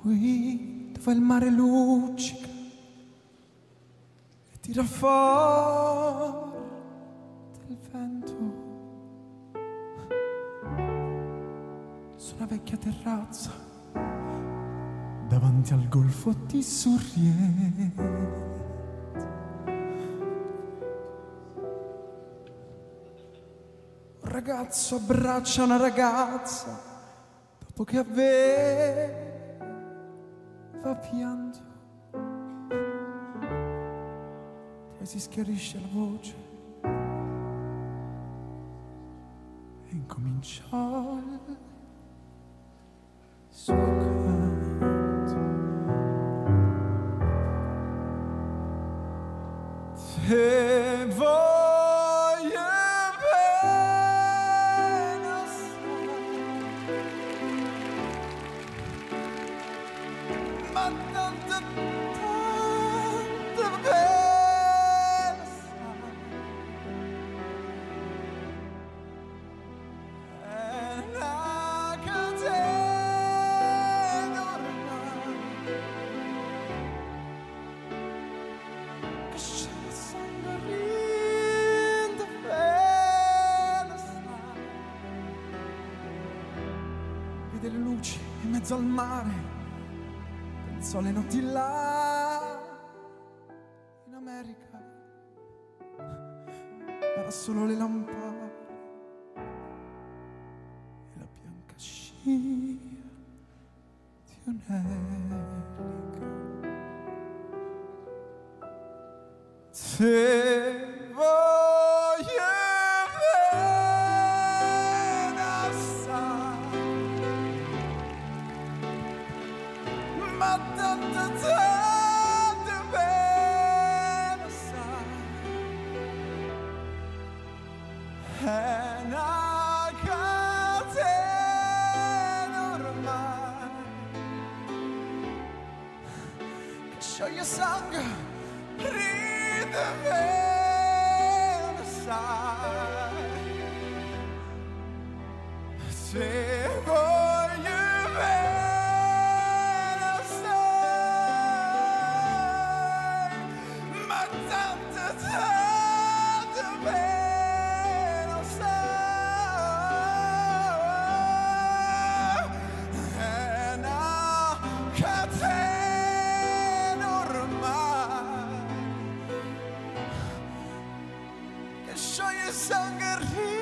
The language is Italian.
qui dove il mare luccica e tira forte il vento su una vecchia terrazza davanti al golfo di Sorrento. Un ragazzo abbraccia una ragazza dopo che aveva pianto. Poi si schiarisce la voce e incominciò il suo canto. Te voglio bene assai, ma tanto bene assai. È una catena ormai che scende sangue rinde bene assai. Vede le luci in mezzo al mare, pensò alle notti là in America, era solo le lampade e la bianca scia di un'elica. Te voglio bene assai, ma tanto bene assai. È una catena ormai che scioglie sangue, ride bene assai. Se voglio bene assai, ma tanto bene assai. È una catena ormai che scioglie sangue e